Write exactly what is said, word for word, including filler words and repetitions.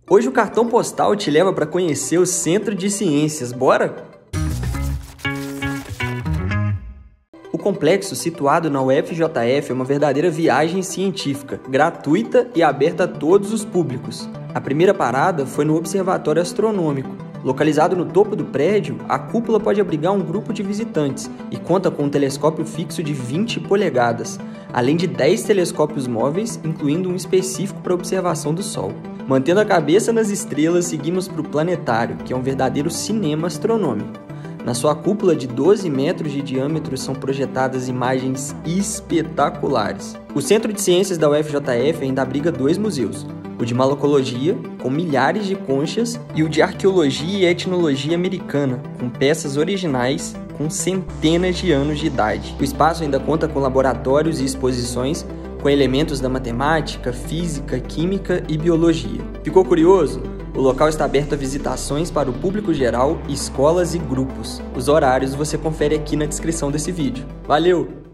Hoje o cartão postal te leva para conhecer o Centro de Ciências, bora? O complexo, situado na U F J F, é uma verdadeira viagem científica, gratuita e aberta a todos os públicos. A primeira parada foi no Observatório Astronômico. Localizado no topo do prédio, a cúpula pode abrigar um grupo de visitantes e conta com um telescópio fixo de vinte polegadas, além de dez telescópios móveis, incluindo um específico para observação do Sol. Mantendo a cabeça nas estrelas, seguimos para o planetário, que é um verdadeiro cinema astronômico. Na sua cúpula de doze metros de diâmetro são projetadas imagens espetaculares. O Centro de Ciências da U F J F ainda abriga dois museus, o de Malacologia, com milhares de conchas, e o de Arqueologia e Etnologia Americana, com peças originais com centenas de anos de idade. O espaço ainda conta com laboratórios e exposições com elementos da matemática, física, química e biologia. Ficou curioso? O local está aberto a visitações para o público geral, escolas e grupos. Os horários você confere aqui na descrição desse vídeo. Valeu!